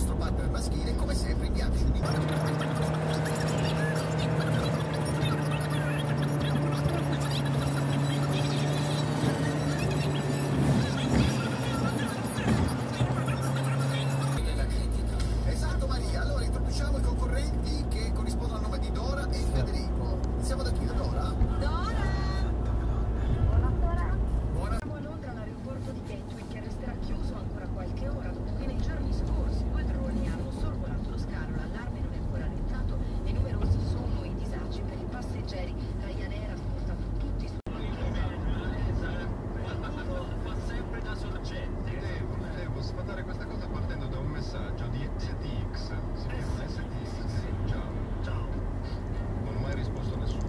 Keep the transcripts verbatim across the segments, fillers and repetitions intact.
nostro partner maschile, come sempre in viaggio di Esatto Maria, allora introduciamo i concorrenti che corrispondono al nome di Dora e Federico. Iniziamo da chi? Da Dora? Dora! Buonasera. Buona. Siamo a Londra all'aeroporto di Gatwick che resterà chiuso ancora qualche ora dopo che nei giorni scorsi due droni hanno sorvolato lo scalo. L'allarme non è ancora allentato e numerosi sono i disagi per i passeggeri. Ryanair ha portato tutti i suoi... Fa sempre da sorgente. Devo, devo sfatare questa cosa partendo da un messaggio di S T X. Si chiama S T X. Ciao. Ciao. Non ho mai risposto a nessuno.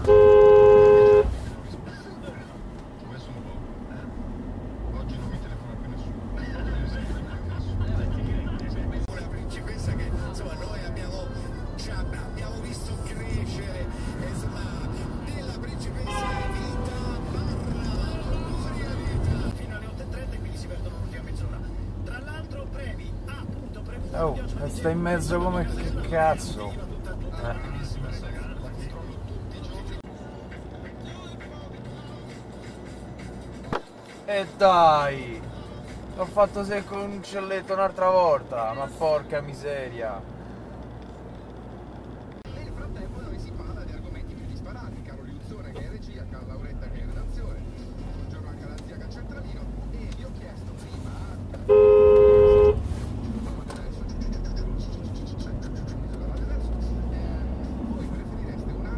Ci ho messo un po'. Oggi non mi telefona più nessuno. Una principessa che insomma noi abbiamo già abbiamo visto crescere, insomma, della principessa vita barra gloria vita Fino alle otto e trenta, quindi si perdono l'ultima mezz'ora. Tra l'altro premi A appunto premi. Oh, e sta in mezzo come cazzo. Eh. E dai! Ho fatto secco un uccelletto un'altra volta, ma porca miseria! Nel frattempo noi si parla di argomenti più disparati. Carlo Liuzzone che è in regia, Carla Lauretta che è in redazione. Buongiorno anche alla zia Cancentralino. E vi ho chiesto prima voi preferireste una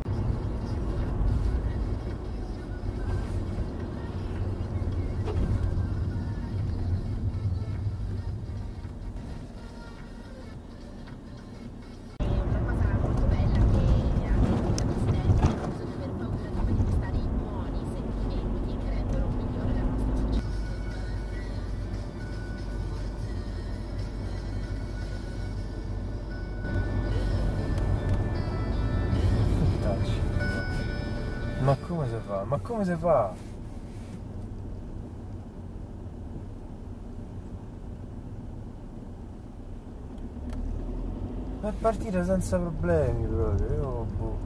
Una cosa molto bella che anche gli assistenti non bisogna aver paura di manifestare i buoni sentimenti che rendono migliore la nostra società. Ma come si fa? Ma come si fa? Per partire senza problemi proprio, io boh.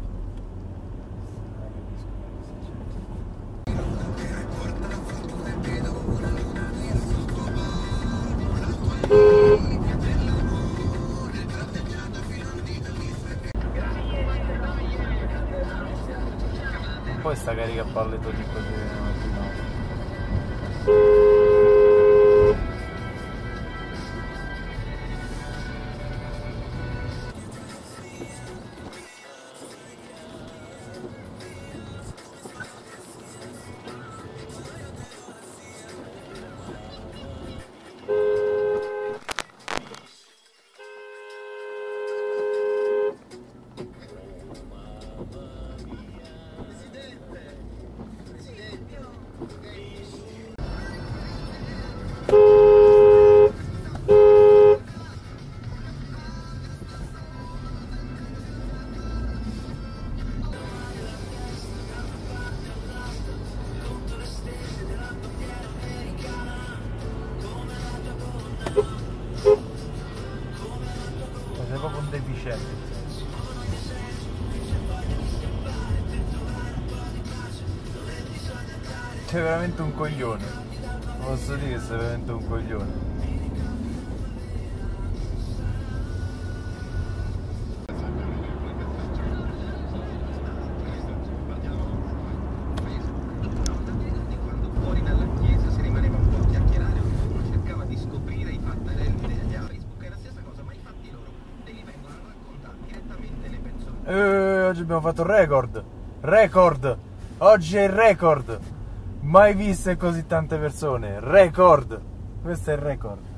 Poi sta carica a palletto di così no. Sei proprio un deficiente. Sei veramente un coglione. Posso dire che sei veramente un coglione. quando fuori dalla chiesa si rimaneva un po' a chiacchierare, ognuno cercava di scoprire i fattarelli degli altri. Facebook è la stessa cosa, ma i fatti loro te li vengono a raccontare direttamente le persone. Eh, oggi abbiamo fatto record. Record. Oggi è il record. Mai viste così tante persone. Record. Questo è il record.